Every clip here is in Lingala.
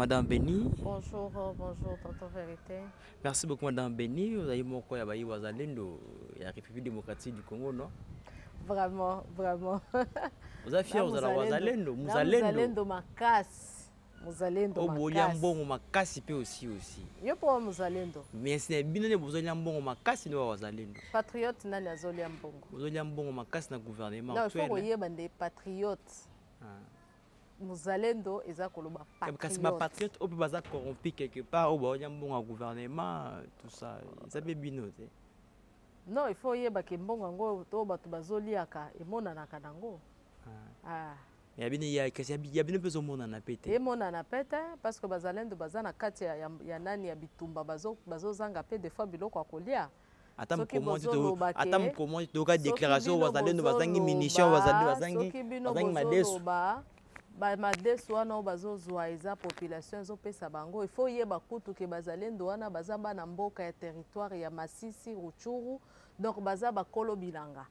Madame Béni. Bonjour, bonjour, tonton Vérité. Merci beaucoup, Madame Béni. Vous avez mon quoi, il y a Wazalendo, la République démocratique du Congo, non? Vraiment, vraiment. Vous êtes fiers, vous allez Wazalendo, Muzalendo Makasi. Muzalendo Makasi. Oh, Boliambongo Makasi peut aussi. Yo pour Muzalendo. Mais c'est bien de Boliambongo Makasi, nous Wazalendo. Patriote nani azoliambongo. Boliambongo Makasi na gouvernement. Non, il faut que des patriotes. Muzalendo eza koloba patriote. Parce que patriote au baza corrompu quelque part, au Boliambongo gouvernement, tout ça, ça peut bien noter. Non, il faut yeba ke mbongo ngo to bato bazoliaka emonanaka nango. Il y a bien besoin de na pete. Et mon na pete parce que bazalendo bazana kati ya nani ya bitumba bazo zanga pe des fois biloko akolia. Attends comment tu dois déclaration bazalendo bazangi munition bazangi madesu. Ba madesu wana bazo zwa eza population zo pesa bango. Il faut yeba kutu ke bazalendo wana bazamba na mboka ya territoire ya Masisi, Ruchuru. Donc bazaba kolo bilanga.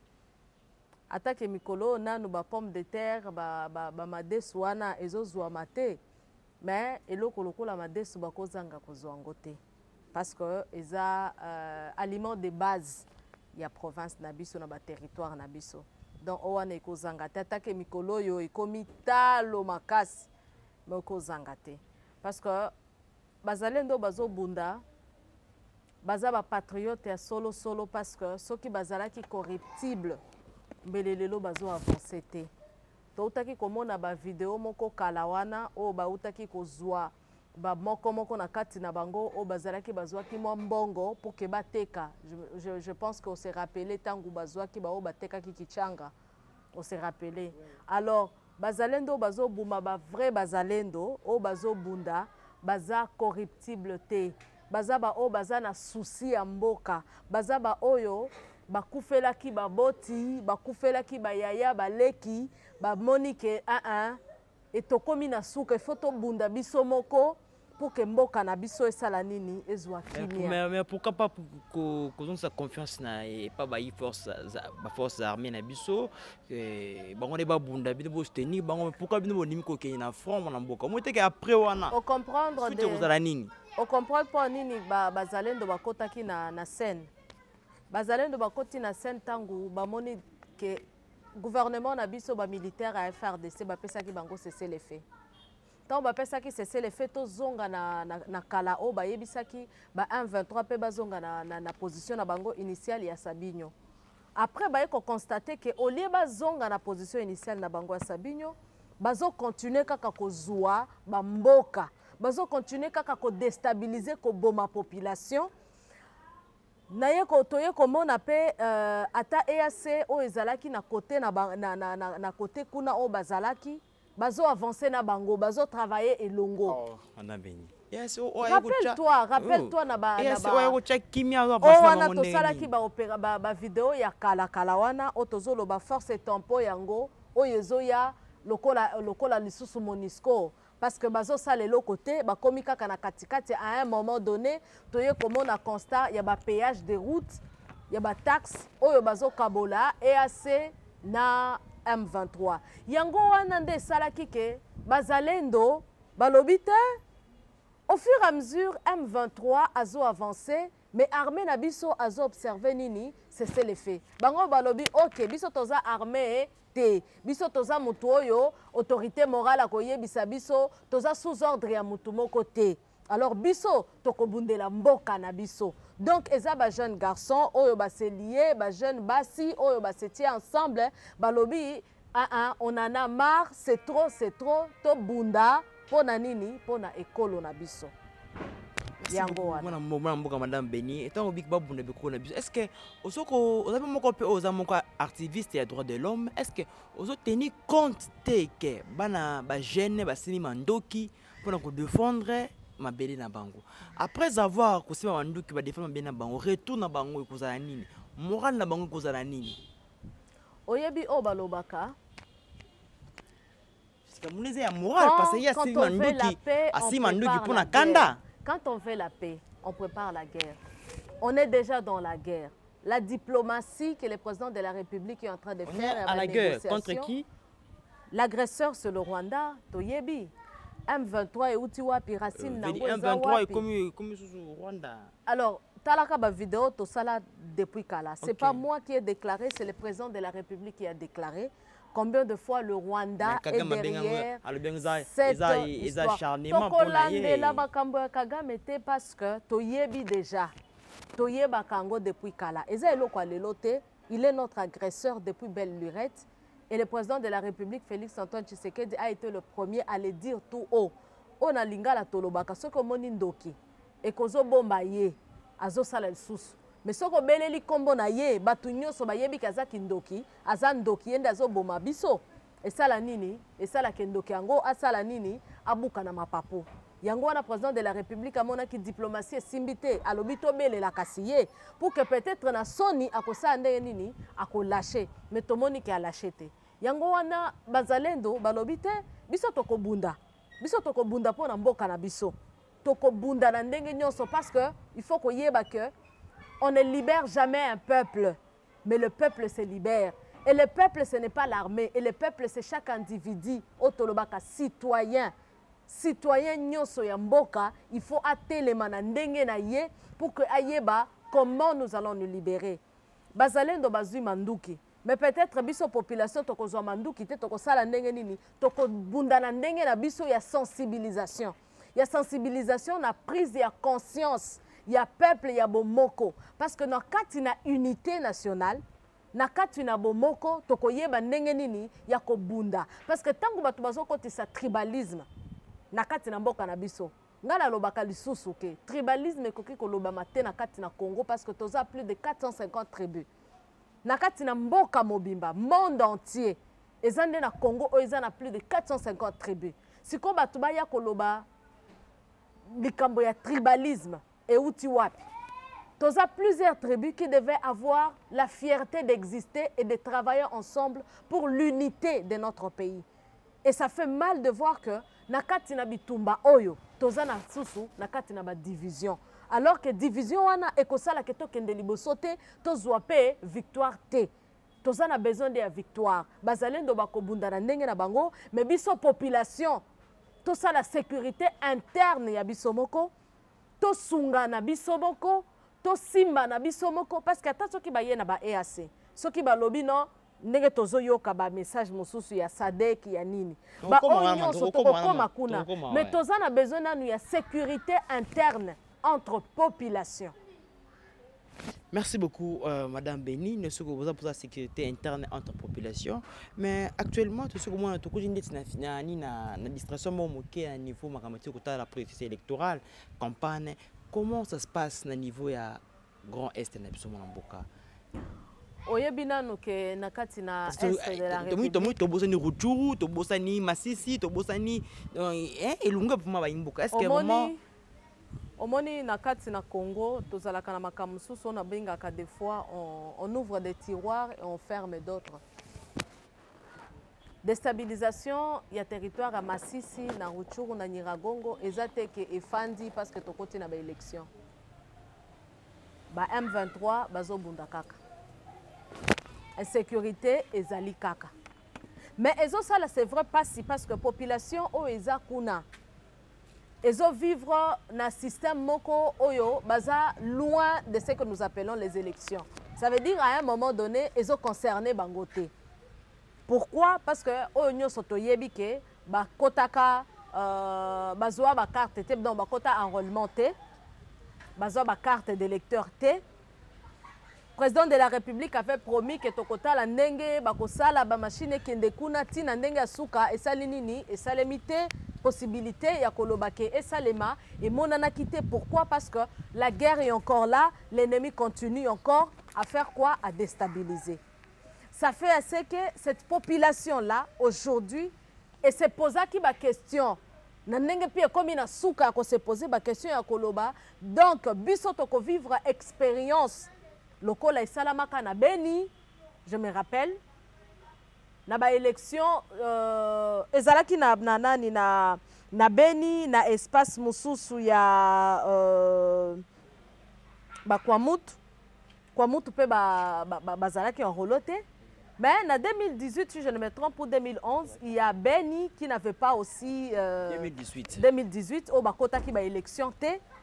Attaque mikolo nanu ba pomme de terre ba madesu wana ezozwa mate mais eloko lokola madesu bakozanga kozwa ngote parce que eza aliment de base ya province na biso na ba territoire na biso donc owana ekozanga te attaque mikolo yo ekomi talo makasi mais ekozanga te parce que bazalendo bazobunda baza ba patriote ya solo parce que soki bazalaki corruptible mbelelelo bazo avancer te to utaki komona ba video moko kala wana o ba utaki kozwa ba moko na kati na bango o bazalaki bazwaki mwa mbongo pour que bateka je pense qu'on s'est rappelé tangu bazwaki ba o bateka ki kichanga on s'est rappelé alors bazalendo bazo buma ba vrai bazalendo o bazo bunda baza corruptible te baza ba o baza na souci ya mboka baza ba oyo bakufelaki baboti bakufelaki bayaya baleki bamonike etokomi na suka ifo tobunda biso moko pour que mboka na biso esala nini ezwa kimia mais pourquoi pas kozonga sa confiance na et pas ba force armée na biso bango ne babunda bino bo soutenir bango pourquoi bino bonimi ko kenya na front na mboka mo teke après wana o comprendre de kozala nini o comprendre pas nini bazalendo bakotaki na scène bazalendo bakoti na scène tangu bamoni ke gouvernement na biso ba militaire à FRDC bapesaki bango cesser les faits. Tant bapesaki cesser les faits to zonga na kala o bayebisaki ba 123 pe bazonga na position na bango initiale ya Sabinyo. Après baye ko constater que au lieu bazonga na position initiale na bango ya Sabinyo, bazo continuer kaka kozwa ba mboka, bazo continuer kaka ko déstabiliser ko boma population. Naye ko toye komona pe ata EAC o ezalaki na côté na côté kuna o bazalaki bazo avancer na bango bazo travailler elongo. Oh, on a béni. Yes, rappelle-toi na ba yes, o check kimia o wana to salaki ba opéra ba vidéo ya kala wana o tozolo ba force tempo yango o yezoya lokola lisusu Monisco. Parce que bazo sale le côté ba komi kaka na katikati à un moment donné toye komona constat ya ba péage de route ya ba taxe oyo bazo kabola EAC na M23 yango wana nde salaki ke bazalendo balobite au fur et à mesure M23 azo avancer mais armée na biso azo observer nini c'est les faits bango balobi OK biso toza armée te biso toza mutu oyo autorité morale akoyebisa biso toza sous ordre ya mutu moko te alors biso tokobundela mboka na biso donc eza ba jeune garçon oyo ba se lié ba jeune basi oyo ba se tie ensemble balobi on en a marre c'est trop to bunda pona nini pona ekolo na biso yango wana mwana mboka Madame Béni etant obik babunda biko na biso est-ce que osoko ozabe moko pe oza moko activiste ya droits de l'homme est-ce que ozo tenir compte te ke bana ba jeune ba sini mandoki pour ko défendre mabele na bango après avoir ko sima mandoki ba défendre mabele na bango retour na bango ko za nini moral na bango ko za nini oyebi o balobaka parce que muneze ya moral parce que ya sima mandoki asima mandoki pour na kanda. Quand on fait la paix, on prépare la guerre. On est déjà dans la guerre. La diplomatie que le président de la République est en train de faire. À la guerre, contre qui? L'agresseur, c'est le Rwanda, Toyebi. M23 euti wapi racine nango eza M23 wapi comme sous Rwanda. alors talaka ba vidéo to sala depuis kala c'est Ok. pas moi qui ai déclaré, c'est le président de la République qui a déclaré. Combien de fois le Rwanda est derrière cette histoire. Tokolandela makambo ya Kagame te parce que toyebi déjà toyeba kango depuis kala eza eloko alelo te. Il est notre agresseur depuis belle lurette. Et le président de la République, Félix Antoine Tshisekedi, a été le premier à le dire tout haut. On a lingala tolobaka soko moni ndoki et kozo bomba ye azo sala lisusu. Mais soko beleli kombo na ye batu nyonso bayebi kazaki ndoki aza ndoki yende azo bomba biso. Et sala nini? Et sala kendoki yango asala nini? Abuka na mapapo. Yango wana président de la République a monaki diplomatie simbité alobito bele la kasiye pour que peut-être na soni akosa ndenge nini akolâcher mais tomoni ki a lâché te. Yango wana bazalendo balobite biso tokobunda po na mboka na biso tokobunda na ndenge nyonso parce que il faut koyeba que on ne libère jamais un peuple mais le peuple se libère et le peuple ce n'est pas l'armée et le peuple c'est chaque individu otolobaka citoyen nyonso ya mboka il faut atelema na ndenge na ye pour que ayeba comment nous allons nous libérer. Bazalendo bazui manduki mais peut-être biso population tokozwa manduki te tokosala ndenge nini tokobunda na ndenge na biso ya sensibilisation na prise ya conscience ya peuple ya bomoko parce que na kati na unité nationale na kati na bomoko tokoyeba ndenge nini ya kobunda parce que tango bato bazokotisa tribalisme na kati na mboka na biso ngala lobaka lisusu ke tribalisme ekoki kolobama te na kati na Congo parce que toza plus de 450 tribus na kati na mboka mobimba monde entier ezande na Congo oyo eza na plus de 450 tribus siko bato baya koloba likambo ya tribalisme euti wapi toza plusieurs tribus qui devaient avoir la fierté d'exister et de travailler ensemble pour l'unité de notre pays. Et ça fait mal de voir que nakati na bitumba oyo toza na susu nakati na ba division alors que division wana ekosala ke tokende liboso te tozwa pe victoire te toza na besoin de victoire bazalendo bakobunda na ndenge na bango mais biso population tosala sécurité interne ya biso moko tosunga na biso moko tosimba na biso moko parce que ata soki baye na ba EAC soki balobi non ndenge tozoyoka ba message mosusu ya SADC ya nini ba nyonso tokokoma kuna mais toza na besoin nanu ya sécurité interne entre population. Merci beaucoup Madame Béni, ne ce que vous avez pour la sécurité interne entre population mais actuellement tout ce que moi tout na distraction moké à niveau makamati kota la politique électorale campagne comment ça se passe na niveau ya Grand Est na biso mboka oyebi nanu ke na kati na Est de la République tobosani Rutshuru tobosani Masisi tobosani elunga pour ma mboka est-ce que vraiment omoni na kati na Congo tozalaka na makambo mosusu on abengaka des fois on ouvre des tiroirs et on ferme d'autres. Déstabilisation ya territoire à Masisi na Rutshuru na Nyiragongo ezate ke efandi parce que tokoti na ba élection ba M23 bazobunda kaka insécurité ezali kaka mais ezo sala c'est vrai parce que population o eza kuna ezo vivre na système moko oyo baza loin de ce que nous appelons les élections. Ça veut dire à un moment donné ezo concerner bangote. Pourquoi? Parce que oyo nyonso toyebi ke ba kotaka bazwa ba carte te donc ba kota enrôlement te bazwa ba carte d'électeur te. Président de la République avait promis que tokota la ndenge bakosala ba machine kende kuna tina ndenge asuka esali nini esalemi te possibilité ya kolobake esalema et monana quitté. Pourquoi? Parce que la guerre est encore là, l'ennemi continue encore à faire quoi? À déstabiliser. Ça fait assez que cette population là aujourd'hui et se posa qui ba question na ndenge pia comme na suka ko se poser ba question ya koloba donc biso toko vivre expérience lokola esalamaka na Beni, je me rappelle na ba élection ezalaki na nani na Beni na espace mususu ya ba Kwamutu pe bazalaki en rolote Mais en 2018, si je ne me trompe, pour 2011, il y a Beni qui n'avait pas aussi... 2018. 2018, au Bakota qui a élection.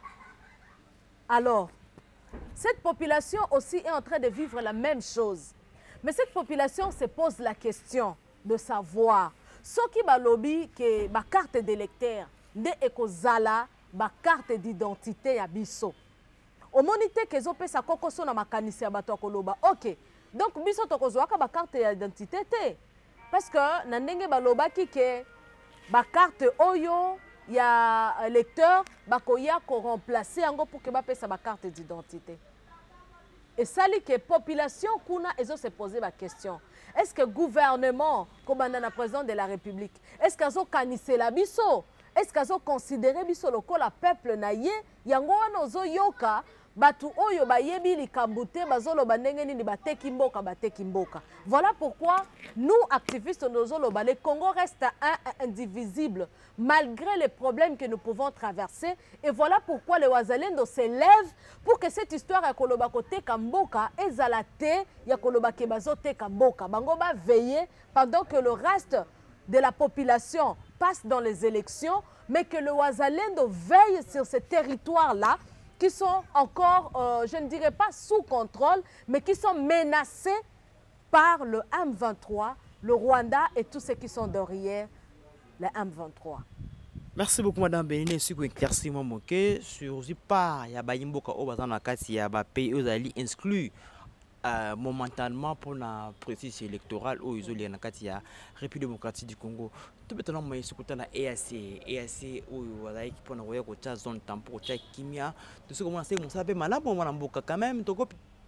Alors, cette population aussi est en train de vivre la même chose. Mais cette population se pose la question de savoir ce qui va lobby que ma carte d'électeur ne ekozala ma carte d'identité à biso. Au monité que zo pesa koko so na makanisi ya bato koloba. OK. Donc biso tokozwaka ba carte d'identité te. Parce que na ndenge balobaki ke ba carte oyo ya électeur bakoya ko remplacer yango pour que ba pesa ba carte d'identité. Et ça dit que la population kuna ezo se poser la question. Est-ce que le gouvernement, comme le président de la République, est-ce qu'ils ont canissé la biso? Est-ce qu'ils ont considéré biso le peuple naïe? Yango wana ozo yoka batu oyo bayebi likambute bazolo bandenge nini bateki mboka. Voilà pourquoi nous activistes nozoloba le Congo reste indivisible malgré les problèmes que nous pouvons traverser et voilà pourquoi les Wazalendo s'élèvent pour que cette histoire ya koloba kote kamboka ezalate ya koloba ke bazote kamboka bango ba veiller pendant que le reste de la population passe dans les élections mais que le Wazalendo veille sur ce territoire là qui sont encore, je ne dirais pas sous contrôle, mais qui sont menacés par le M23, le Rwanda et tous ceux qui sont derrière le M23. Merci beaucoup, Madame Bénin. Si vous éclaircissez mon moquet sur pas il y a Bayimboka au bazar na kati ya ba pays aux alliés exclus momentanément pour la processus électoral au isolé na kati ya République démocratique du Congo. Tout maintenant moi ici côté la EAC au wazai qui pona koya ko cha zone tampo cha kimia tout ce comment c'est mon sabe malamu mwana mboka quand même toko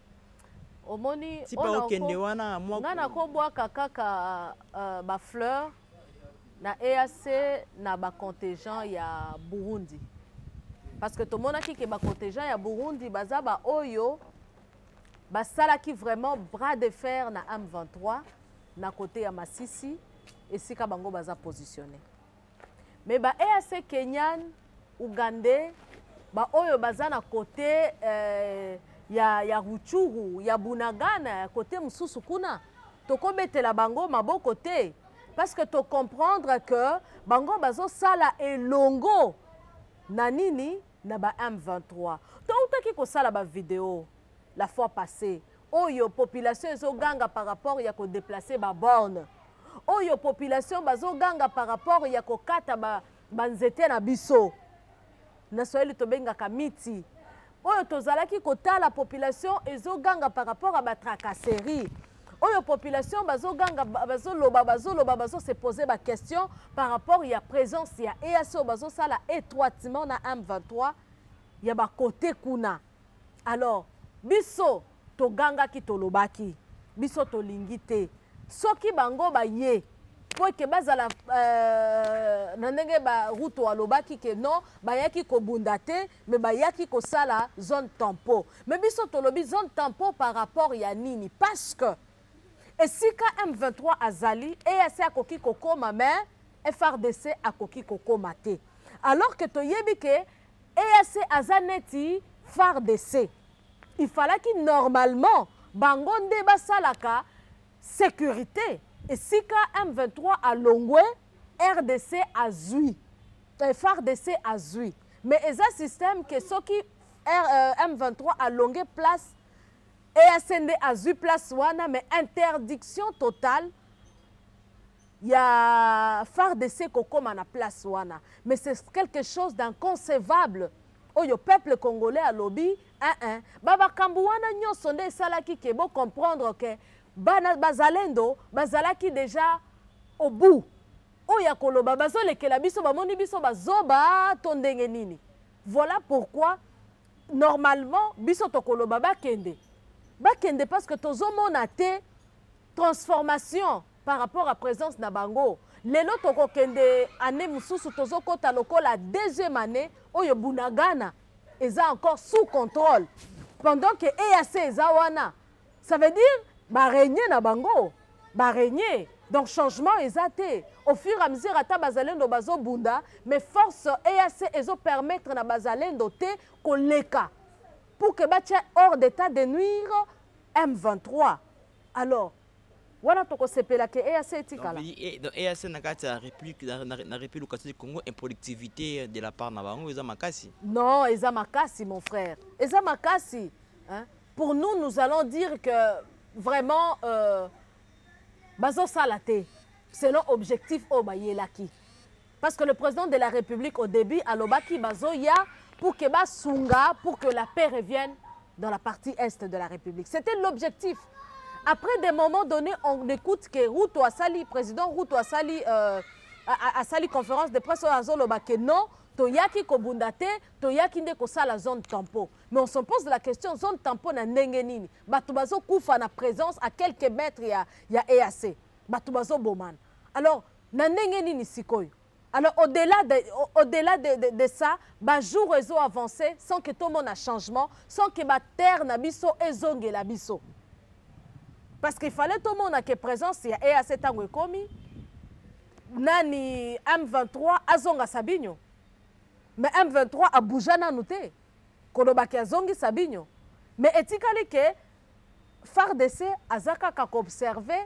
omoni si pas okende wana moi ngana ko bwaka kaka ba fleur na EAC na ba contingent ya Burundi parce que tout le monde a ki ba contingent ya Burundi bazaba oyo basala qui vraiment bras de fer na M23 na côté ya Masisi et si kabango baza positionné mais ba EAC Kenyan Ougandais ba oyo baza na côté ya Ruchuru ya Bunagana ya côté mususu kuna tokobetela bango maboko te parce que to comprendre que bango bazo sala elongo na nini na ba M23 to utaki ko sala ba vidéo la fois passée oyo population ezo ganga par rapport ya ko déplacer ba borne oyo population bazo ganga par rapport ya ko kata ba nzete na biso na Swahili tobengaka miti oyo tozalaki kotala population ezo ganga par rapport à ba tracasserie oyo population bazo ganga bazo se poser ba question par rapport ya présence ya EAC bazo sala étroitement na M23 ya ba côté kuna alors biso to ganga ki tolobaki biso to lingite soki bango ba ye po ke bazala nanenge ba ruto alobaki ke non bayaki ko bundate mais bayaki ko sala zone tampon mais biso to lobi zone tampon par rapport ya nini parce que esika M23 azali EAC akoki kokoma mais FRDC akoki kokoma te alors que to yebi ke EAC azaneti FARDC il fallait que normalement bangonde basalaka sécurité et si M23 a longwe RDC a zui FARDC a zui mais eza système que ce qui M23 a longué place EACND a zui place wana mais interdiction totale ya FARDC kokoma na place wana mais c'est quelque chose d'inconcevable oyo peuple congolais a lobby baba kambuana nyonso nde esalaki ke bo comprendre que bana bazalendo bazalaki déjà au bout oya koloba bazolekela biso bamoni biso bazoba to ndenge nini voilà pourquoi normalement biso tokoloba bakende parce que tozomona te transformation par rapport à présence na bango lelo tokokende année mususu tozokota lokola deuxième année oyo Bunagana eza encore sous contrôle pendant que EAC eza wana ça veut dire ba régner na bango ba régner donc changement eza te au fur et à mesure ata bazalendo bazo bunda mais force EAC ezo permettre na bazalendo te koleka pour que batia hors d'état de nuire M23 alors wana tokosepela ke EAC etikala. Donc EAC na kati ya république na république du Congo improductivité de la part na bango eza makasi. Non, eza makasi mon frère. Eza makasi. Hein? Pour nous, nous allons dire que vraiment bazo salate selon objectif au bayelaki. Parce que le président de la République au début a lobaki bazo ya pour que basunga pour que la paix revienne dans la partie est de la République. C'était l'objectif. Après des moments donnés, on écoute que Ruto Asali, président Ruto Asali, a sali conférence de presse à Zolobake, non, toyaki kobundate, toyaki nde kosala zone tampon. Mais on se pose la question, zone tampon na nengenini, batubazo koufa na présence à quelques mètres ya EAC, batubazo boman. Alors, na nengenini sikoyo. Alors, au-delà de ça, jour réseau avancé, sans que tout le monde ait changement, sans que la terre n'abisso et zongue l'abisso. Parce qu'il fallait tout le monde ait présence, il y a EAC tango ekomi, nani M23 azonga Sabinyo. Mais M23 a bougé na nouté. Kolobaki azongi Sabinyo. Mais etikali ke FARDC azaka ka observer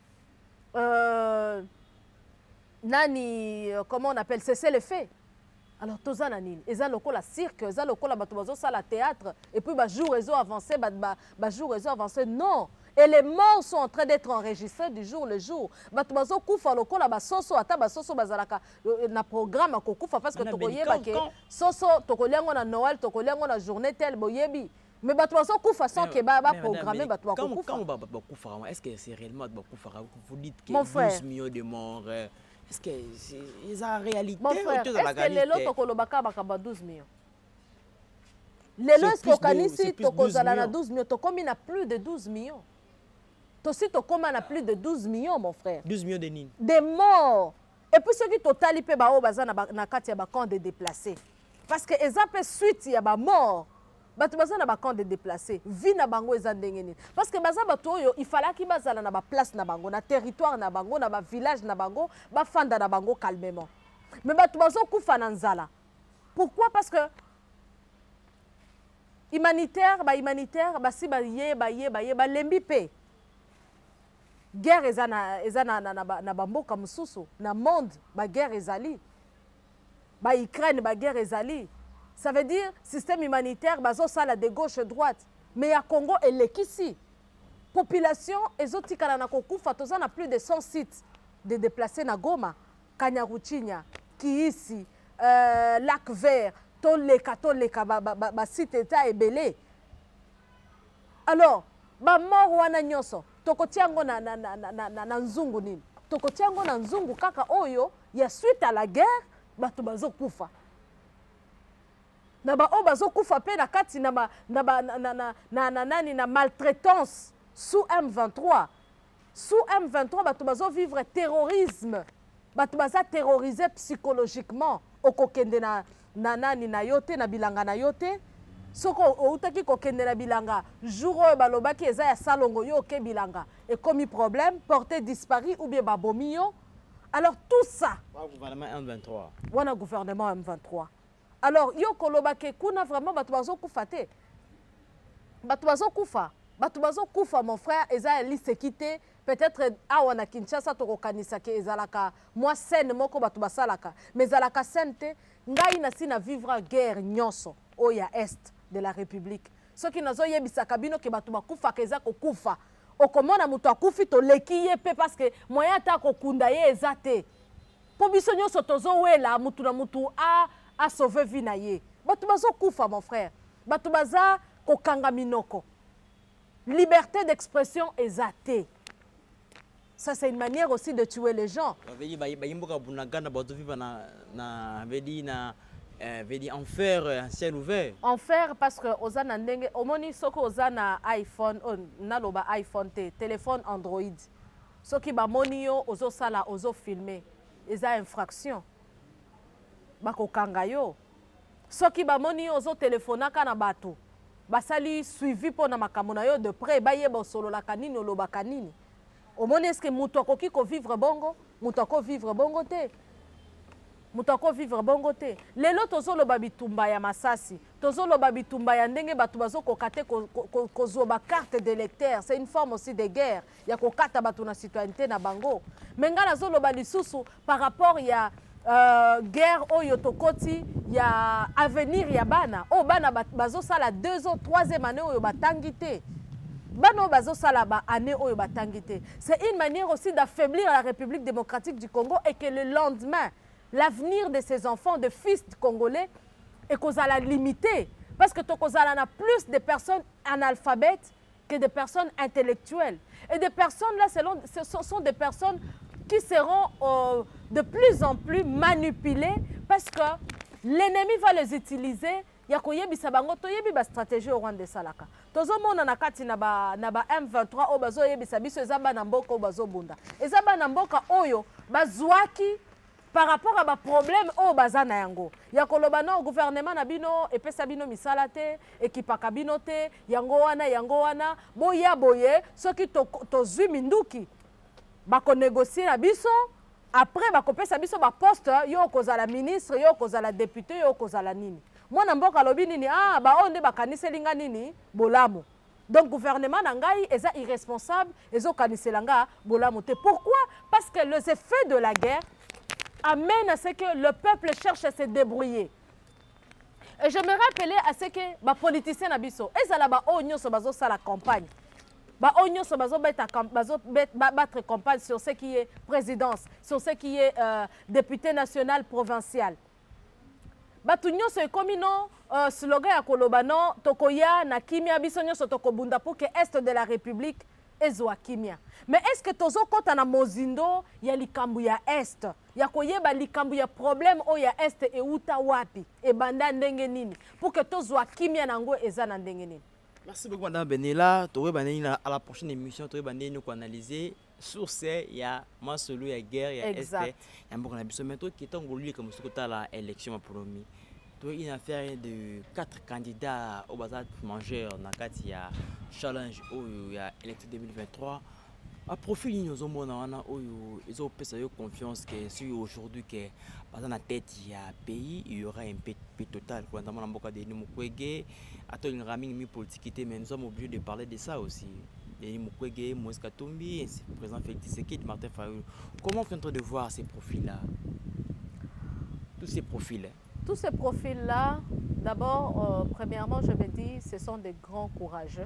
nani, comment on appelle, cesser les faits. Alors, tout ça, ils ont la cirque, ils ont la théâtre, et puis, jour réseau avancé, jour réseau avancé. Non. Et les morts sont en train d'être enregistrés du jour le jour. Batubazo kufa lokola basoso ata basoso bazalaka na programme ko kufa parce que tokoyé ba ke soso tokolengo na Noël tokolengo na journée telle boyebi. Mais batubazo kufa sans que ba programmer batwa ko kufa. Comment ba kufa? Est-ce que c'est réellement ba kufa? Vous dites que 12 millions de morts. Est-ce que c'est en réalité? Mon frère, est-ce que les lots tokolobaka bakaba 12 millions? Les lots tokanisi tokozala na 12 millions, tokomi na plus de 12 millions. Aussi, on a plus de 12 millions, mon frère. 12 millions de nini. Des morts. Et puis, ceux qui totali pe bao baza na kati ya camp de déplacés. Parce que les appels suite ya ba mort. Batu baza na ba camp de déplacés. Vie na bango eza ndenge nini. Parce que baza batu oyo il fallait ki bazala na ba place na bango, na territoire na bango, na ba village na bango, ba fanda na bango calmement. Mais batu baza kufa na nzala. Pourquoi? Parce que humanitaire, si ba lembi pe. Guerre eza na bamboka mususu na monde ba guerre ezali ba Ukraine ba guerre ezali. Ça veut dire système humanitaire bazo sala de gauche droite mais à Congo elekisi population ezotikala na kokufa toza na plus de 100 sites de déplacés na Goma, Kanyaruchinya, Kiisi, Lac Vert, toleka ba site état ebele. Alors ba mort wana nyoso tokotiango na nzungu nini? Tokotiango na nzungu kaka oyo ya suite à la guerre batu bazo kufa. Na ba o bazo kufa pe na kati na maltraitance sous M23. Sous M23 batu bazo vivre terrorisme. Batu baza terrorisé psychologiquement. Okokende na yote na bilanga na yote. Soko outaki kokende na bilanga jour oyo balobaki eza ya salongo yo ke bilanga et comme problème porté disparu ou bien babomi yo. Alors tout ça gouvernement M23 wana gouvernement M23. Alors yo kolobaki kuna vraiment batu bazo kufa te. Batu bazo kufa mon frère eza liste kité peut-être awa na Kinshasa tokokanisa ke ezalaka moi scène moko batu basalaka mais ezalaka scène te ngai na sina vivre guerre nyonso oya est de la République. Ce qui nous a yebisa kabino ke batu bakufa keza kokufa. Okomona mutu akufi to leki ye pe parce que moyen ta kokunda ye ezate. Po biso nyonso tozo wela mutu na mutu a sauver vie na ye. Batu bazo kufa mon frère. Batu baza kokanga minoko. Liberté d'expression ezate. Ça c'est une manière aussi de tuer les gens. En faire un ciel ouvert. En faire parce que ozana ndenge omoni soko ozana iPhone naloba iPhone te téléphone Android. Soki ba moni yo ozo sala ozo filmer eza infraction. Bako kanga yo. Soki ba moni yo ozo telefonaka na bato. Basali suivi pona makambo na yo de près bayeba solo la kanini oloba kanini. Omoni est-ce que mutu akoki ko vivre bongo? Mutu ako vivre bongo te. moto akovivre bongo te. Lelo tozoloba bitumba ya masasi, tozoloba bitumba ya ndenge bato bazokoka te kozwa bakarte d'électeur. C'est une forme aussi de guerre ya kokata bato na citoyenneté na bango. Mais nga nazoloba lisusu par rapport ya guerre oyo tokoti ya avenir ya bana. O bana bazosala 2 ans 3e année oyo batangi te. Bano bazo salaba année oyo batangité. C'est une manière aussi d'affaiblir la République démocratique du Congo et que le lendemain, l'avenir de ces enfants, de fils congolais, est kozala limité. Parce que kozala a plus de personnes analphabètes que de personnes intellectuelles. Et des personnes là, ce sont des personnes qui seront de plus en plus manipulées parce que l'ennemi va les utiliser. Ya koyebisa bango toyebi ba stratégie au Rwanda salaka. Tozomona na kati na ba M23 o bazo yebisa biso ezaba na mboka o bazo bunda. Ezaba na mboka oyo bazwaki par rapport à ba problème o bazana yango. Ya koloba na gouvernement na bino epesa bino misala te, ekipaka bino te, yango wana boya boye soki tozwi minduki bako négocier na biso. Après bakopesa biso ba poste yo kozala ministre, yo kozala député, yo kozala nini. Moi namboka lobi nini ba onde bakaniselinga nini bolamu. Donc gouvernement nangai eza irresponsable ezo kaniselanga bolamu te. Pourquoi? Parce que les effets de la guerre amènent à ce que le peuple cherche à se débrouiller. Et je me rappelais à ce que ba politiciens na biso ezala ba onyo so bazo sala campagne. Ba onyo so bazo battre campagne sur ce qui est présidence, sur ce qui est député national provincial. Batu nyonso ekomi no slogan ya koloba no tokoya na kimia biso nyonso tokobunda pour que est de la République ezwa kimia. Mais est-ce que tozo kota na mozindo ya likambu ya est ya koyeba likambu ya problème o ya est e uta wapi e banda ndenge nini pour que tozwa kimia nango eza na ndenge nini? Merci beaucoup madame Benela. À la prochaine émission tu vas nous analyser source ya masolo ya guerre ya est ya mboka na biso mais to qui est ngolu comme ce que la élection promis. Tu une affaire de 4 candidats au bazar mangeur na kati ya challenge au ya élection 2023. À profil nous omona wana oyo ils ont pesa yo confiance que si aujourd'hui que dans la tête il y a pays il y aura un paix total quand on mboka Denis Mukwege ato une raming mi politique mais nous sommes obligés de parler de ça aussi. Denis Mukwege, Moïse Katumbi, président Félix Tshisekedi, Martin Fayulu. Comment on est en train de voir ces profils là? Tous ces profils. Tous ces profils là, d'abord premièrement je me dis ce sont des grands courageux.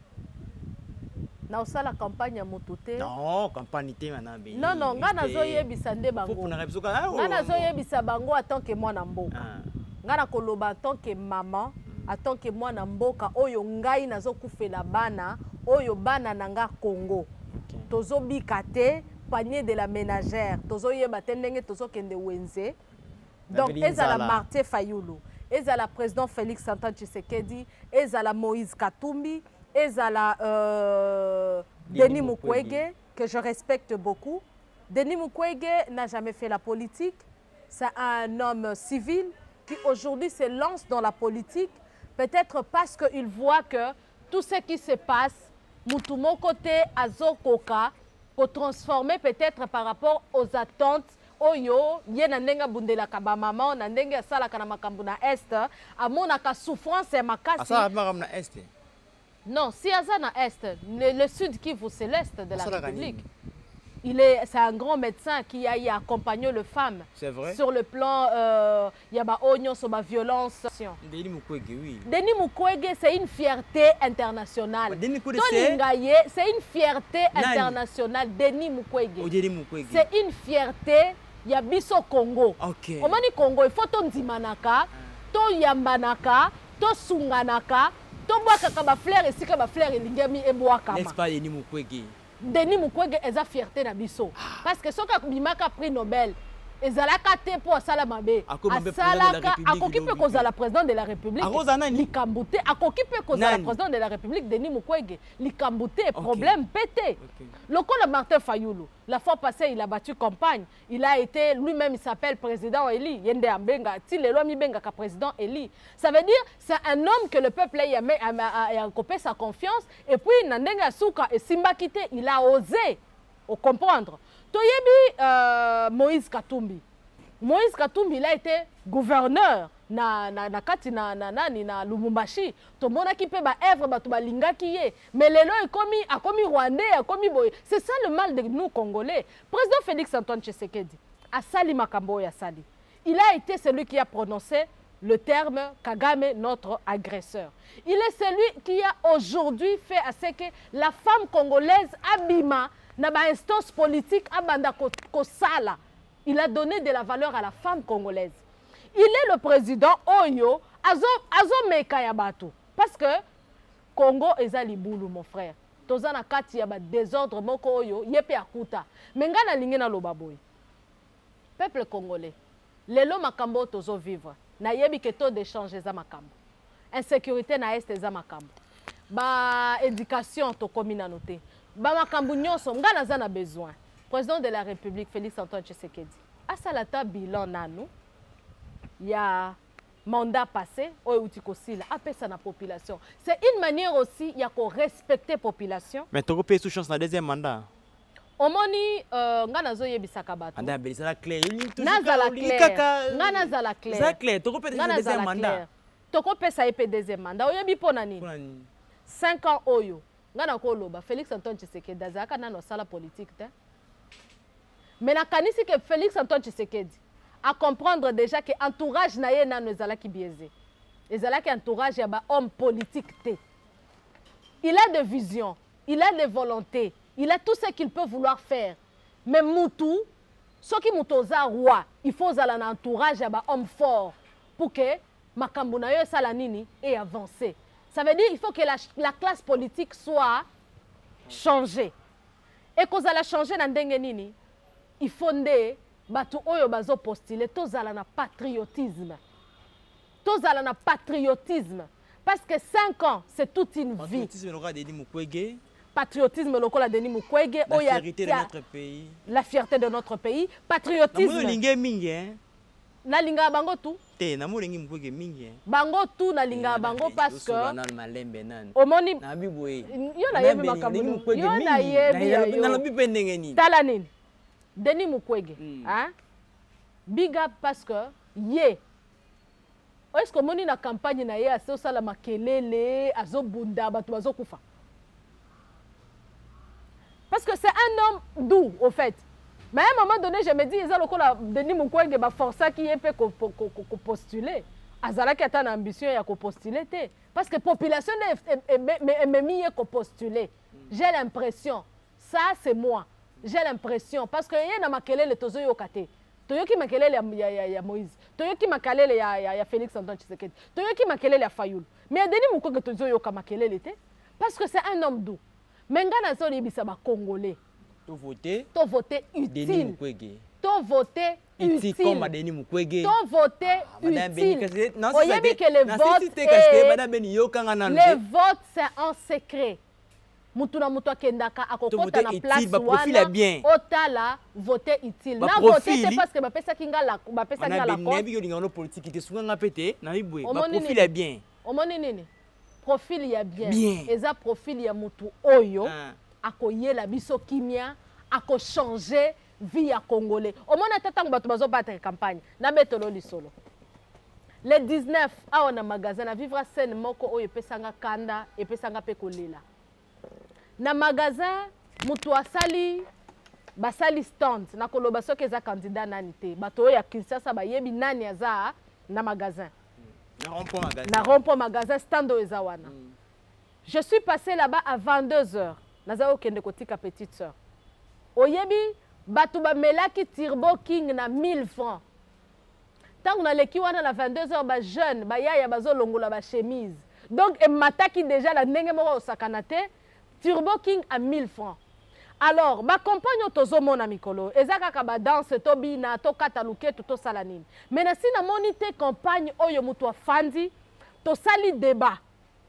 Na osala campagne ya motute. Non, campagne te maintenant. Non, nga nazoyebisa nde bango. Nga nazoyebisa bango en tant que mwana mboka. Nga na koloba en tant que maman, en tant que mwana mboka oyo ngai nazokufela bana, oyo bana nanga Congo. Tozo bikate panier de la ménagère. Tozo yeba tendenge tozo kende wenze. Donc ezala Martin Fayulu, ezala président Félix Antoine Tshisekedi, ezala Moïse Katumbi. Ezala Denis Mukwege, que je respecte beaucoup. Denis Mukwege n'a jamais fait la politique. C'est un homme civil qui aujourd'hui se lance dans la politique. Peut-être parce qu'il voit que tout ce qui se passe, Moutumo côté Azokoka, pour transformer peut-être par rapport aux attentes. Oyo, yé nandenga bundela kaba maman, nandenga sala kana makambu na est, amona ka souffrance et makasi. Asa na est. Non, si Azana Est, le sud Kivu, c'est l'Est de la République. C'est un grand médecin qui a accompagné les femmes. C'est vrai. Sur le plan, il y a oignon sur la violence. Denis Mukwege, oui. Denis Mukwege, c'est une fierté internationale. C'est une fierté internationale. Denis Mukwege. C'est une fierté, il y a Biso Congo. Ok. Au Mani Congo, il faut ton Dimanaka, ton Yambanaka, ton Sunganaka. N'est-ce pas Denis Mukwege? Denis Mukwege est la fierté na biso. Parce que ce qui a prix Nobel, ezalaka te po asala mabe. Asalaka akoki pe kozala président de la République. Likambute akoki pe kozala président de la République Denis Mukwege. Likambute problème pété. Lokola Martin Fayulu, la fois passée il a battu campagne. Il a été lui-même il s'appelle président Eli. Yende Ambenga, ti le loi mi benga ka président Eli. Ça veut dire c'est un homme que le peuple a copé sa confiance et puis nandenga suka et simbakite, il a osé comprendre. Toyebi Moïse Katumbi. Moïse Katumbi il a été gouverneur na kati na Lubumbashi. To mona ki pe ba œuvre ba to balingaki ye. Mais lelo a commis rwandais, a commis boy. C'est ça le mal de nous Congolais. Président Félix Antoine Tshisekedi a sali makambo ya sali. Il a été celui qui a prononcé le terme Kagame, notre agresseur. Il est celui qui a aujourd'hui fait à ce que la femme congolaise abima na ba instance politique abanda kosala. Il a donné de la valeur à la femme congolaise. Il est le président Oyo Azo Meka Yabato. Parce que Congo est à Liboulou, mon frère. Tozana kati ya ba désordre moko Oyo yepe akuta. Menga na lingena lobaboy. Peuple congolais. Lelo makambo tozo vivre. Na yebi ke taux d'échange za makambo. Insécurité na est za makambo. Ba éducation to komina noté. Ba makambo nyonso nga na za na besoin. Président de la République, Félix Antoine Tshisekedi, à salata bilan nanou, il y a mandat passé, après ça la population. C'est une manière aussi, il y a qu'on respecter la population. Mais tu as payé sous chance dans le deuxième mandat. Au moni, nganazo yebisaka bato. Anda la clair. Nazala clair. Nganaza clair. Ça clair. Tu as payé le deuxième mandat. Tu as payé ça le deuxième mandat. Oyebi ponani. 5 ans oyo. Ngana ko loba Félix Antoine Tshisekedi azaka na no sala politique te. Mais la kanisi que Félix Antoine Tshisekedi à comprendre déjà que entourage naye na ezala ki biaisé. Ezala ki entourage ya ba homme politique te. Il a de vision, il a de volonté, il a tout ce qu'il peut vouloir faire. Mais Moutou, ce qui Moutoza roi, il faut zala na entourage ya ba homme fort pour que makambo na yo sala nini et avancer. Ça veut dire il faut que la classe politique soit changée. Et qu'on la changer na ndenge nini? Il faut que batu oyo bazo postuler tozala na patriotisme. Tozala na patriotisme. Parce que 5 ans, c'est toute une vie. Patriotisme lokola Denis Mukwege. La fierté de notre pays. La fierté de notre pays. Patriotisme. Na linga bango tout. Bango tout na linga bango parce que omoni yo na yebi makambu. Yo na yebi. Tala nini? Denis Mukwege, hein? Big up parce que ye. Est-ce que moni na campagne na ye aso sala makelele azo bunda batu bazo kufa? Parce que c'est un homme doux au fait. Mais à un moment donné, je me dis ils ont Denis Mukwege ba força qui peut postuler. Azala qui a une ambition ya ko postuler té parce que population est mis ko postuler. J'ai l'impression ça c'est moi. J'ai l'impression parce que y a makelele tozo yokate. Toyoki makelele ya Moïse. Toyoki makelele ya Félix Antoine Tshisekedi. Toyoki makelele ya Fayulu. Mais Denis Mukwege tozo yoka makelele te parce que c'est un homme doux. Menga na zo libisa ba Congolais. To voter utile. Denis Mukwege. To voter utile. Comme Denis Mukwege. To voter utile. Oyebi que le vote c'est en secret. Mutuna mutu akendaka akokota na place wana otala voter utile na voter te parce que bapesa kinga la nebi yo lingano politique te sunga ngapete na ibwe ba profil ya bien omoni nini profil ya bien eza profil ya mutu oyo akoyela biso kimia ako changer vie ya congolais omona tatango bato bazo battre campagne na betolo lisolo le 19 awa na magasin na vivre scène moko oyo pesanga kanda epesanga pe kolela. Na magasin mutu asali basali stand na koloba soki eza candidat nani te bato oyo ya Kinshasa bayebi nani aza na magasin na rompo magasin stand oyo eza wana. Je suis passé là-bas à 22h naza okende kotika petite sœur oyebi bato bamelaki Turbo King na 1000 francs tango na leki wana na 22h ba jeune ba yaya bazolongola ba chemise donc emataki déjà la ndenge moko osakana te. Turbo King à 1000 francs. Alors, ma compagne tozomona mikolo, ezaka ka ba danse to bina to kataluke to salanine. Mais na sina monite campagne oyo mutu afandi to sali débat.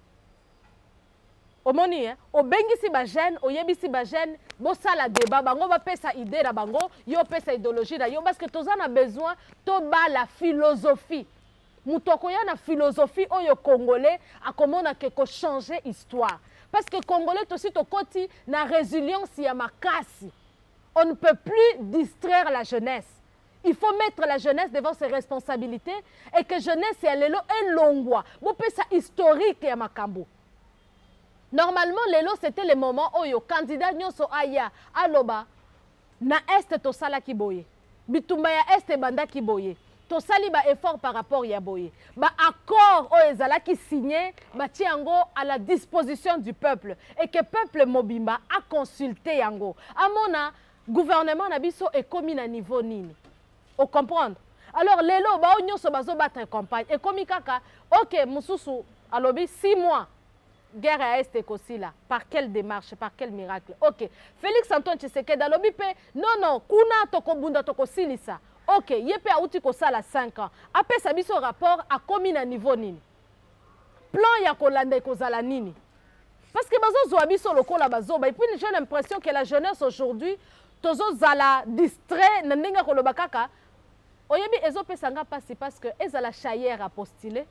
Omoni obengisi ba jeune, oyebisi ba jeune, bo sala débat bango ba pesa idée na bango, yo pesa idéologie na yo parce que tozana besoin to ba la philosophie. Mutoko ya na philosophie oyo congolais akomona ke ko changer histoire. Parce que Congolais aussi to koti na résilience ya makasi. On ne peut plus distraire la jeunesse. Il faut mettre la jeunesse devant ses responsabilités et que jeunesse ya lelo elongwa. Bo pesa historique ya makambo. Normalement, lelo c'était le moment où yo candidat nyonso aya aloba na est to sala ki boye. Bitumba ya est banda ki boye. To sali ba effort par rapport ya boye. Ba accord o ezala ki signé ba ti yango à la disposition du peuple et que peuple mobimba a consulté yango. Amona gouvernement na biso est commis na niveau nini. Au comprendre. Alors lelo ba nyonso bazo battre campagne et komi kaka OK mususu alobi 6 mois guerre à est ekosila par quelle démarche par quel miracle. OK Félix Antoine Tshisekedi alobi pe non kuna tokobunda tokosilisa. OK, yepe auti ko sala 5 ans. Après ça biso rapport a commis na niveau nini. Plan ya kolanda kozala nini. Parce que bazo zo biso lokola bazo ba et puis j'ai l'impression que la jeunesse aujourd'hui tozo zala distrait na ndinga koloba kaka. Oyebi ezo pesanga pasi parce que ezala chayer a postulé.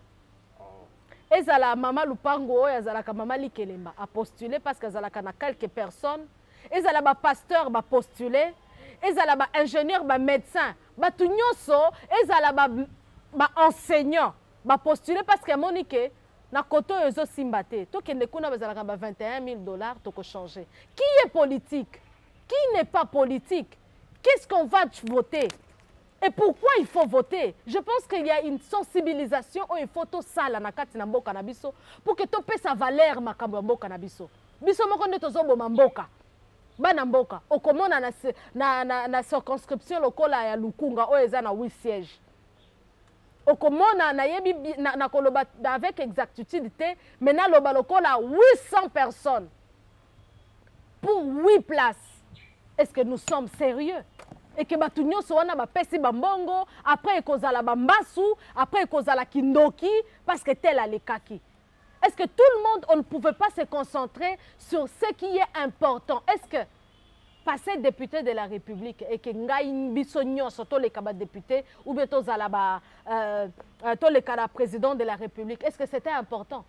Ezala mama Lupango ezala ka mama Likelemba a postulé parce que ezala kana quelques personnes. Ezala ba pasteur ba postulé. Ezala ba ingénieur ba médecin. Batu nyonso ezala ba enseignant ba postuler parce que monique na koto ezo simbate to kende kuna bazala ka ba $21,000 to ko changer. Qui est politique? Qui n'est pas politique? Qu'est-ce qu'on va voter? Et pourquoi il faut voter? Je pense qu'il y a une sensibilisation où il faut to sala na kati na mboka na biso pour que to pe sa valeur makambo ya mboka na biso. Biso moko nde tozo boma mboka. Bana mboka okomona na circonscription lokola ya Lukunga o eza na 8 sièges. Okomona na yebi na koloba avec exactitude mais na loba lokola 800 personnes pour 8 places. Est-ce que nous sommes sérieux? Et que batu nyonso wana ba pesi bambongo après ekozala bambasu après ekozala kindoki parce que tel alekaki. Est-ce que tout le monde, on ne pouvait pas se concentrer sur ce qui est important? Est-ce que passer député de la République et que ngai biso nyonso to le kaba député ou bien to zala ba to le kaba président de la République, est-ce que c'était important?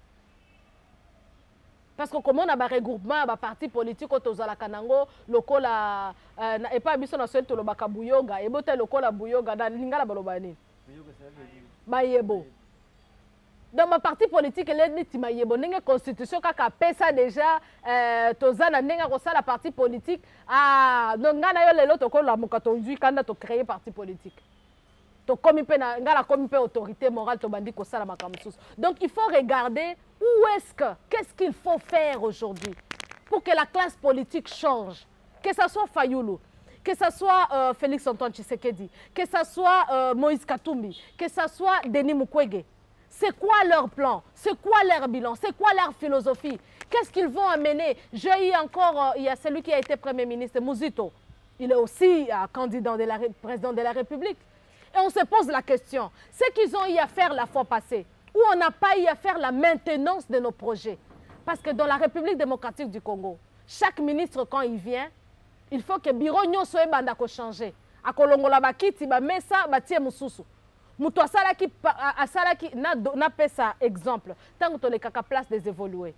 Parce que comme on a un regroupement, un parti politique, on a kanango, lokola et pas biso na seul to lobaka buyoga, et bote lokola buyoga dans lingala balobani. Ba yebo. Dans ma parti politique, elle est dit maïebo. N'engue constitution kaka pesa déjà tozana n'engue kosa la parti politique. Ah donc ngana yo lelo to ko la mokato nzui kanda to créer parti politique. To komi pe na ngala komi pe autorité morale to bandi kosa la makamsus. Donc il faut regarder où est-ce que qu'est-ce qu'il faut faire aujourd'hui pour que la classe politique change. Que ça soit Fayulu, que ça soit Félix Antoine Tshisekedi, que ça soit Moïse Katumbi, que ça soit Denis Mukwege. C'est quoi leur plan? C'est quoi leur bilan? C'est quoi leur philosophie? Qu'est-ce qu'ils vont amener? J'ai eu encore, il y a celui qui a été Premier ministre, Muzito. Il est aussi candidat président de la République. Et on se pose la question, ce qu'ils ont eu à faire la fois passée, où on n'a pas eu à faire la maintenance de nos projets. Parce que dans la République démocratique du Congo, chaque ministre, quand il vient, il faut que le bureau soit changé. À Kolongola bakiti, ba mesa, ba tie mususu. Mutu asalaki na pesa exemple tangu to le kaka place des évoluer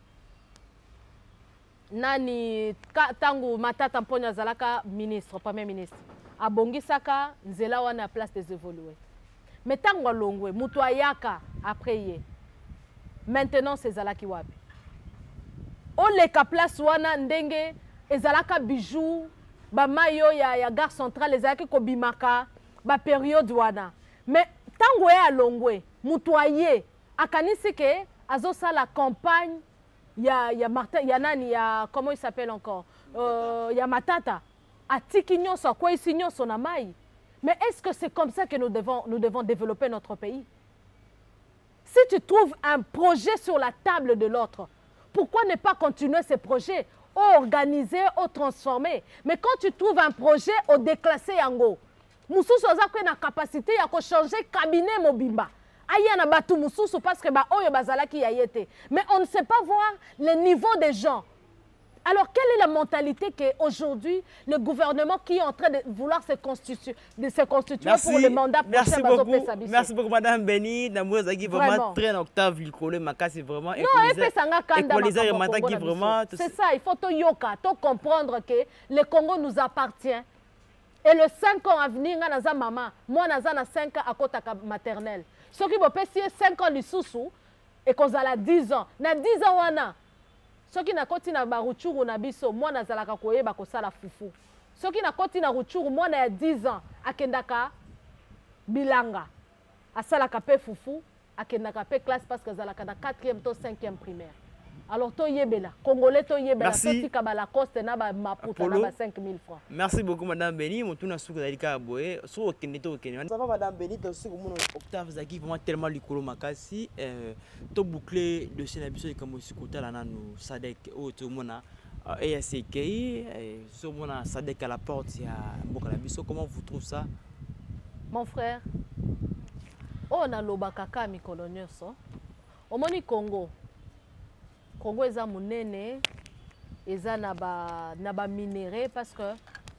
nani tangu Matata Mponya zalaka ministre premier ministre abongisaka nzela wana place des évoluer mais tangu alongwe mutu ayaka après ye maintenant c'est zalaki wapi o le ka place wana ndenge ezalaka bijou ba mayo ya gare centrale ezalaki ko bimaka ba période wana mais tango ya longwe mutoyer akanisi ke azosa la campagne ya Martin ya nani ya comment il s'appelle encore ya Matata atiki nyonso kwa isi nyonso na mai. Mais est-ce que c'est comme ça que nous devons développer notre pays? Si tu trouves un projet sur la table de l'autre, pourquoi ne pas continuer ces projets, organiser, transformer? Mais quand tu trouves un projet, au déclasser yango mususu azakwe na capacité ya ko changer cabinet mobimba aya na batu mususu parce que ba oyo bazalaki ya yete. Mais on ne sait pas voir le niveau des gens. Alors quelle est la mentalité que aujourd'hui le gouvernement qui est en train de vouloir se constituer pour le mandat prochain? Merci beaucoup Madame Beni. Namouazaki vraiment très octave l'icole makasi vraiment. C'est ça, il faut to yoka, to comprendre que le Congo nous appartient. Et le 5 ans à venir, nga naza maman, moi naza na 5 ans à kota maternelle. Ce qui va passer 5 ans lisusu et qu'on a 10 ans. Na 10 ans wana. Ce qui na koti na baruchuru na biso, moi nazalaka koyeba kosala fufu. Ce qui na koti na ruchuru, moi na 10 ans akendaka bilanga. Asalaka pe fufu, akendaka pe classe parce que zalaka na 4e to 5e primaire. Alors, to yebela, Congolais to yebela, merci. To tika Lacoste na ba maputa na ba 5 000 francs. Merci beaucoup Madame Béni, mon tourne souka dalika boye, so okende to okende. Ça va Madame Béni, to souka mon Octave Zaki vraiment tellement likolo makasi, to boucler de Sénabiso et comme aussi kota la nanu Sadek o to mona ESCKI, so mona Sadek à la porte ya Mboka Biso, comment vous trouvez ça? Mon frère, on a lobakaka mikolo nyonso. Omoni Congo. Congo eza munene, eza na ba minéraux parce que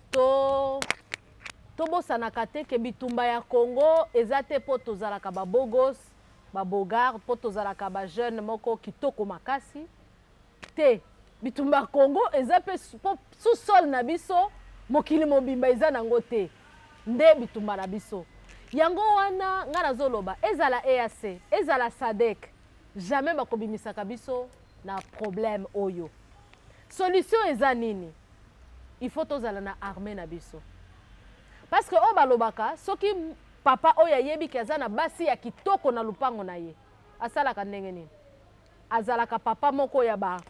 to bosanaka te ke bitumba ya Congo eza te po tozalaka ba bogos, ba bogar, po tozalaka ba jeune moko kitoko makasi. Te bitumba ya Congo eza pe sous sol na biso mokili mobimba eza nango te. Nde bitumba na biso. Yango wana nga nazoloba ezala EAC, ezala SADC, jamais bakobimisaka biso na problème oyo. Solution eza nini? Il faut tozala na armée na biso. Parce que o balobaka soki papa oyo yebi kaza na basi ya kitoko na lupango na ye. Asalaka ndenge nini? Azalaka papa moko ya ba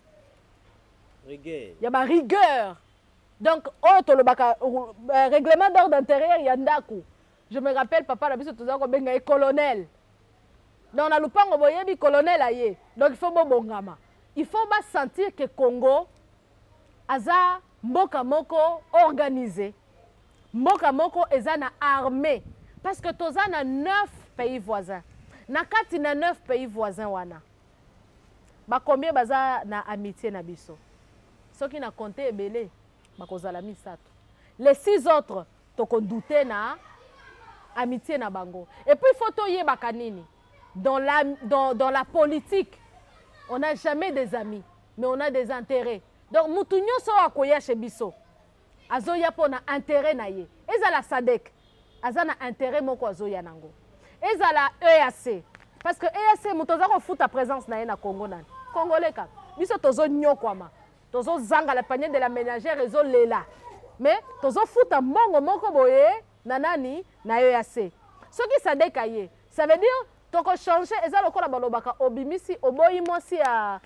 rigueur. Ya ba rigueur. Donc o tolobaka règlement d'ordre intérieur ya ndaku. Je me rappelle papa na biso tozala ko benga colonel. Donc, on a lupango boyebi colonel aye. Donc, il faut bongama. Il faut sentir que Congo aza mboka moko organisé. Mboka moko eza na armée. Parce que toza na 9 pays voisins. Na kati na 9 pays voisins wana. Ba combien baza na amitié na biso. Ceux qui na compté ebele bakozala misato. Les 6 autres toko douter na amitié na bango. Et puis il faut toye bakanini. Dans la politique, on n'a jamais des amis, mais on a des intérêts. Donc, mutu nyonso akoya chez biso. Azoya pona intérêt na ye. Ezala SADC. Azana intérêt moko azoya nango. Ezala EAC. Parce que EAC mutoza ko futa présence na ye na Congo nan. Congolais ka. Biso tozo nyokwama. Tozo zanga la panier de la ménagère ezo lela. Mais tozo futa mbongo moko boye na nani na EAC. Ce qui SADC aye, ça veut dire toko changer eza lokola balobaka obimisi oboyi mwasi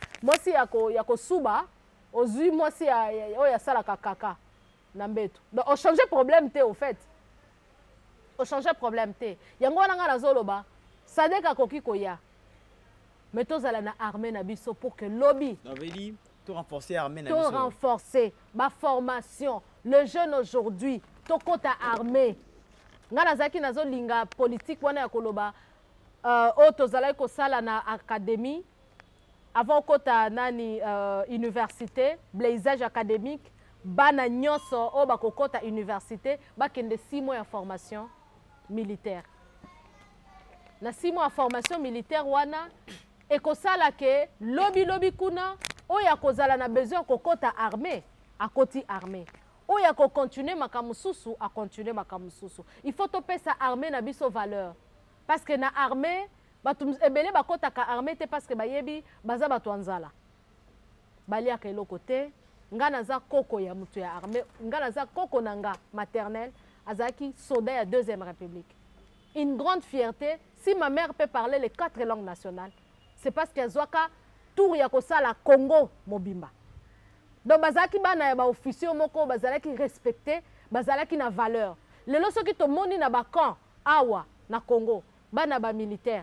ya kosuba ozui mwasi ya oya sala kaka na mbeto. Donc on change problème te au fait. On change problème te. Yango wana nga nazoloba SADC akoki koya. Mais tozala na armée na biso pour que lobby dit tout renforcer armée na biso. Tout renforcer ma formation. Le jeune aujourd'hui tokota armée. Nga nazaki nazolinga politique wana ya koloba tozalaki kosala na académie avant kota nani université blaisage académique bana nyonso o bakokota université bakende 6 mois ya formation militaire. Na 6 mois ya formation militaire wana ekosala ke lobi kuna oya kozala na besoin kokota armée akoti armée. Oya ko continuer makamususu a continuer makamususu. Il faut topesa armée na biso valeur. Parce que na armée, batum ebele bakota ka armée te parce que bayebi baza batu anzala. Balia ka eloko te, nga naza koko ya mutu ya armée, nga naza koko nanga maternelle, azaki soldat ya 2e République. Une grande fierté, si ma mère peut parler les 4 langues nationales, c'est parce qu'elle zoaka tour ya kosala Congo mobimba. Donc bazaki bana ya ba officier moko bazalaki respecté, bazalaki na valeur. Lelo soki to moni na ba camp awa na Congo. Bana ba militaire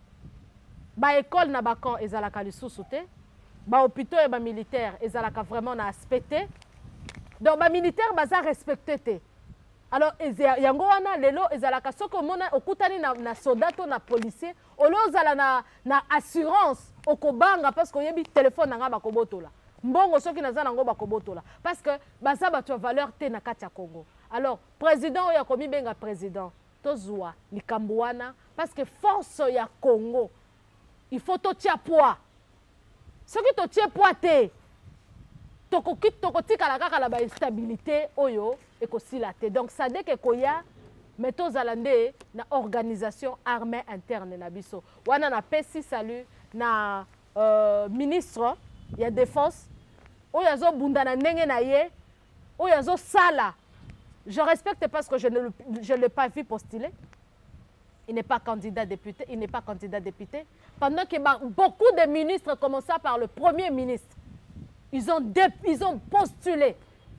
ba école na ba camp ezalaka lisusu te ba hôpital ba militaire ezalaka vraiment na aspecté. Donc ba militaire baza respecté te. Alors yango wana lelo ezalaka soko mona okutani na soldat to na policier olo zala na assurance okobanga parce que yebi téléphone nga bakobotola mbongo soki naza nango bakobotola parce que baza bato valeur te na kati ya Congo. Alors président oya komi benga président tozwa likambo wana parce que force ya Congo il faut to tia poids. Ce qui to tia poids te tokotikala kaka na bainstabilité oyo ekosila te. Donc ça dès que koya mais tozalande na organisation armée interne na biso wana na pesi salut na ministre ya défense oyo azobunda na ndenge na ye oyo azosala. Je respecte parce que je ne l'ai pas vu postuler. Il n'est pas candidat député. Il n'est pas candidat député. Pendant que beaucoup de ministres, commençant par le premier ministre, ils ont postulé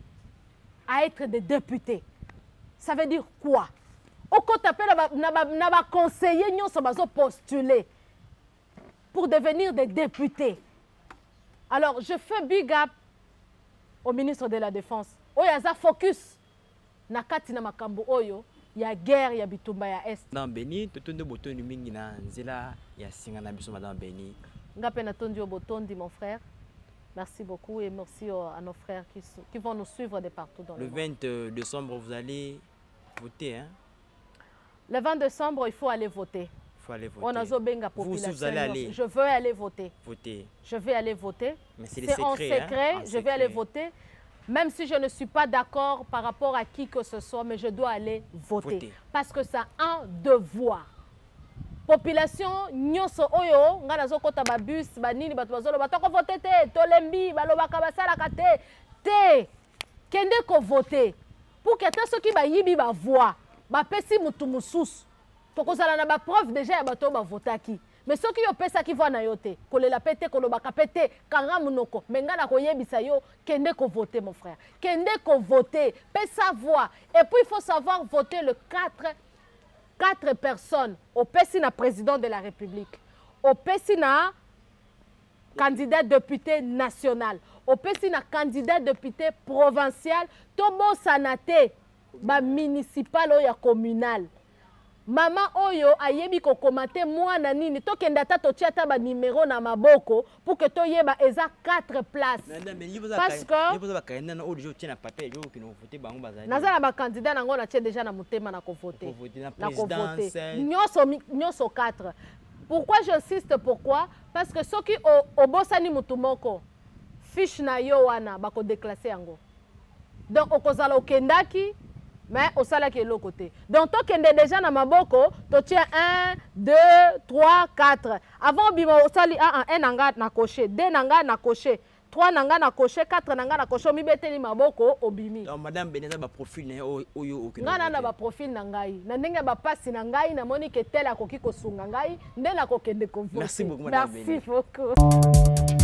à être des députés. Ça veut dire quoi? Au côté n'a conseiller, nous postulé pour devenir des députés. Alors, je fais big up au ministre de la Défense. Oyaza focus na kati na makambo oyo ya guerre ya bitumba ya est. Madame Beni, totondo botondi mingi na nzela ya singa na biso Madame Beni. Ngape na tondi botondi mon frère. Merci beaucoup et merci à nos frères qui vont nous suivre de partout dans le monde. Le 20 décembre, vous allez voter, hein? Le 20 décembre, il faut aller voter. Il faut aller voter. On a zobenga population. Vous allez aller. Je veux aller voter. Voter. Je vais aller voter. Mais c'est en secret. Hein? Je vais aller voter. Même si je ne suis pas d'accord par rapport à qui que ce soit, mais je dois aller voter. Parce que c'est un devoir. Population, nyonso oyo, nga nazo kota ba bus, ba nini, ba tuazolo, ba toko voter te, tolembi, ba lobaka ba salaka te, kende ko voter. Pour que ceux qui ba yibi ba voix, ba pesi mutu mususu. Toko zala na ba preuve déjà ya bato ba votaki. Mais ceux qui ont pesa qui voient na yote, kolela pete, kolobaka pete, kanga munoko, menga na koyebisa yo, kende ko voter mon frère. Kende ko voter, pesa voix. Et puis il faut savoir voter le 4 personnes. Au Pessina président de la République. Au Pessina candidat député national. Au Pessina candidat député provincial. Tomo sanate, ba municipal ou ya communal. Mama oyo ayebi ko komate mwana nini to kenda ta to tiata ba numéro na maboko pour que to yeba eza 4 places. Parce que nazala ba candidat nango na tie déjà na mutema na ko voter. Na ko voter. Nyoso 4. Pourquoi j'insiste? Pourquoi? Parce que ceux qui au bosani mutumoko fiche na yo wana ba ko déclasser yango. Donc okozala okendaki mais au salaire qui est l'autre côté. Donc, toi qui es déjà dans ma boko, tu tiens 1, 2, 3, 4. Avant, bima au sali 1 nanga na coché, 2 nanga na coché, 3 nanga na coché, 4 nanga na coché, mi bete ni maboko obimi. Donc, Madame Beneza ba profil na oyo okina. Ngana na ba profil na ngai. Na ndenge ba pasi na ngai na moni ke tel akoki ko sunga ngai, ndela ko kende ko voter. Merci beaucoup Madame Beneza. Merci beaucoup.